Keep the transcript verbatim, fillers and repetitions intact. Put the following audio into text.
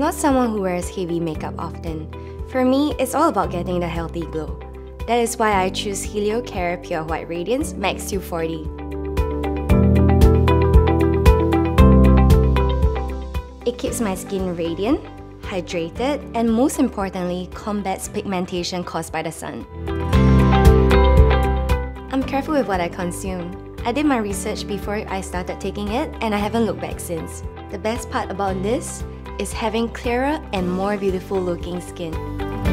not someone who wears heavy makeup often. For me, it's all about getting the healthy glow. That is why I choose Heliocare Purewhite Radiance Max two forty. It keeps my skin radiant, hydrated, and most importantly, combats pigmentation caused by the sun. I'm careful with what I consume. I did my research before I started taking it, and I haven't looked back since. The best part about this is having clearer and more beautiful looking skin.